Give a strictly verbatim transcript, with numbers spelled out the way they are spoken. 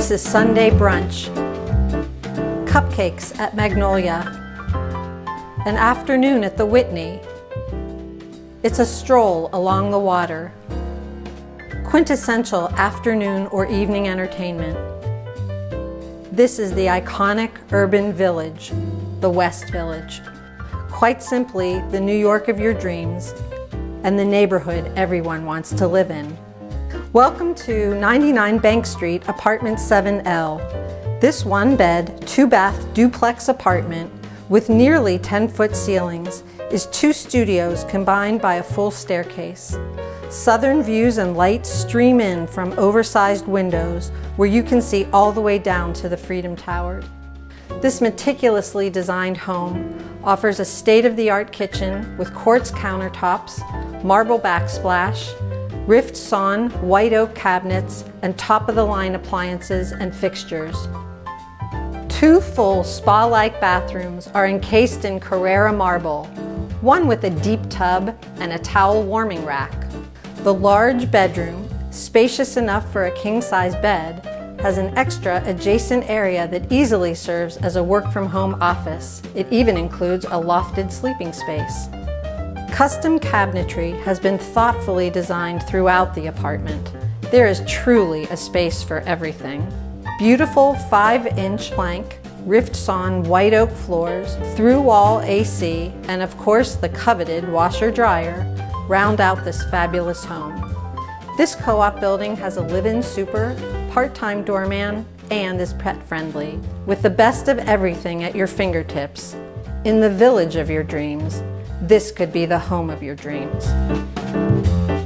This is Sunday brunch. Cupcakes at Magnolia. An afternoon at the Whitney. It's a stroll along the water. Quintessential afternoon or evening entertainment. This is the iconic urban village, the West Village. Quite simply, the New York of your dreams and the neighborhood everyone wants to live in. Welcome to ninety-nine Bank Street, Apartment seven L. This one-bed, two-bath duplex apartment with nearly ten-foot ceilings is two studios combined by a full staircase. Southern views and light stream in from oversized windows where you can see all the way down to the Freedom Tower. This meticulously designed home offers a state-of-the-art kitchen with quartz countertops, marble backsplash, rift sawn white oak cabinets, and top-of-the-line appliances and fixtures. Two full spa-like bathrooms are encased in Carrara marble, one with a deep tub and a towel warming rack. The large bedroom, spacious enough for a king-size bed, has an extra adjacent area that easily serves as a work-from-home office. It even includes a lofted sleeping space. Custom cabinetry has been thoughtfully designed throughout the apartment. There is truly a space for everything. Beautiful five-inch plank, rift-sawn white oak floors, through-wall A C, and of course the coveted washer-dryer round out this fabulous home. This co-op building has a live-in super, part-time doorman, and is pet-friendly, with the best of everything at your fingertips. In the village of your dreams, this could be the home of your dreams.